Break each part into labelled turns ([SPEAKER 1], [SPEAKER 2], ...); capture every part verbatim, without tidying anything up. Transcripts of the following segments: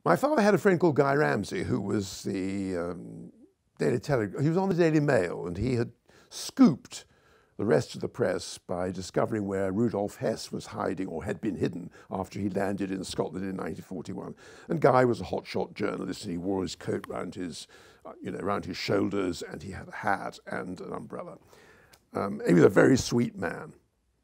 [SPEAKER 1] My father had a friend called Guy Ramsey, who was the um, Daily Telegraph. He was on the Daily Mail, and he had scooped the rest of the press by discovering where Rudolf Hess was hiding or had been hidden after he landed in Scotland in nineteen forty-one. And Guy was a hotshot journalist, and he wore his coat round his, uh, you know, around his shoulders, and he had a hat and an umbrella. Um, he was a very sweet man.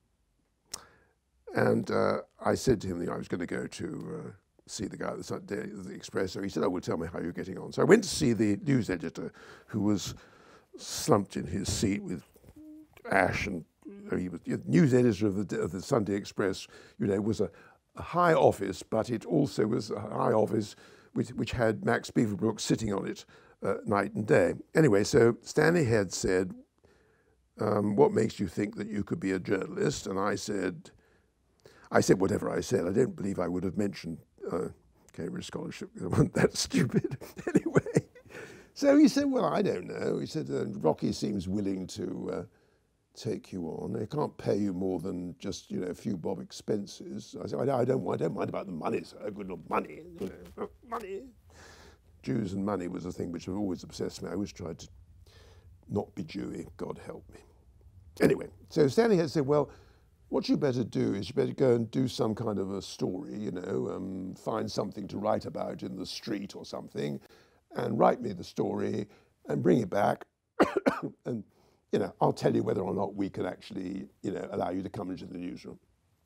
[SPEAKER 1] And uh, I said to him that I was going to go to uh, see the guy at the, Daily, the Express. So he said, "Oh, well, tell me how you're getting on." So I went to see the news editor, who was slumped in his seat with ash, and you know, he was the news editor of the, of the Sunday Express. You know, was a, a high office, but it also was a high office which, which had Max Beaverbrook sitting on it uh, night and day. Anyway, so Stanley Head said, um, "What makes you think that you could be a journalist?" And I said, I said whatever I said. I don't believe I would have mentioned uh, Cambridge Scholarship because I wasn't that stupid. Anyway, so he said, "Well, I don't know." He said, uh, "Brockie seems willing to uh, take you on. They can't pay you more than just, you know, a few bob expenses." I said, I, I don't, I don't mind about the money, sir. Good enough money, you know, money. Jews and money was a thing which always obsessed me. I always tried to not be Jewy. God help me. Anyway, so Stanley had said, "Well, what you better do is you better go and do some kind of a story, you know, um, find something to write about in the street or something, and write me the story and bring it back, and, you know, I'll tell you whether or not we can actually, you know, allow you to come into the newsroom."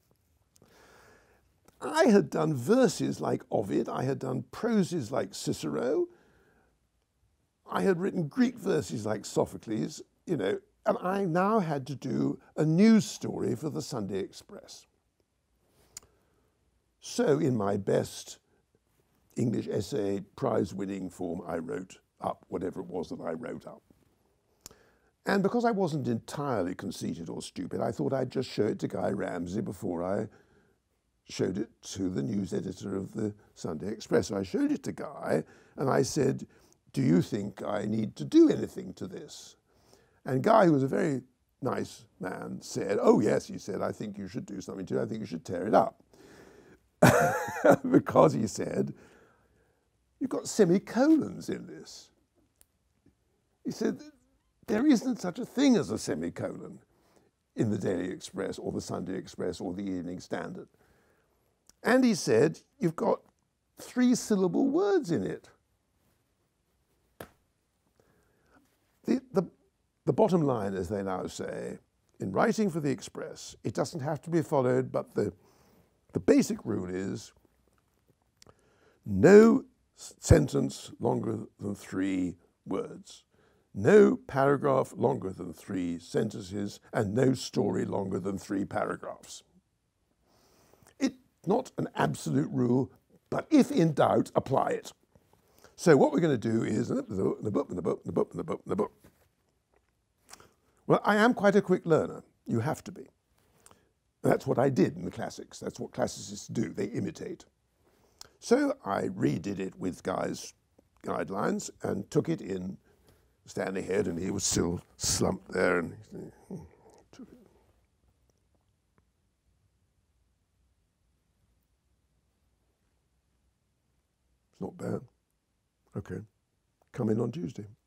[SPEAKER 1] I had done verses like Ovid, I had done proses like Cicero, I had written Greek verses like Sophocles, you know, and I now had to do a news story for the Sunday Express. So in my best English essay prize-winning form, I wrote up whatever it was that I wrote up. And because I wasn't entirely conceited or stupid, I thought I'd just show it to Guy Ramsey before I showed it to the news editor of the Sunday Express. So I showed it to Guy, and I said, "Do you think I need to do anything to this?" And Guy, who was a very nice man, said, "Oh yes," he said, "I think you should do something to it. I think you should tear it up." Because, he said, "You've got semicolons in this." He said, "There isn't such a thing as a semicolon in the Daily Express or the Sunday Express or the Evening Standard." And he said, "You've got three syllable words in it." The, the, the bottom line, as they now say, in writing for the Express, it doesn't have to be followed, but the, the basic rule is no sentence longer than three words, no paragraph longer than three sentences, and no story longer than three paragraphs. It's not an absolute rule, but if in doubt, apply it. So what we're going to do is the book, the book, the book, the book, the book, the book. Well, I am quite a quick learner. You have to be. That's what I did in the classics. That's what classicists do. They imitate. So I redid it with Guy's guidelines and took it in Stanley Head, and he was still slumped there. And took it. It's not bad. Okay. Come in on Tuesday.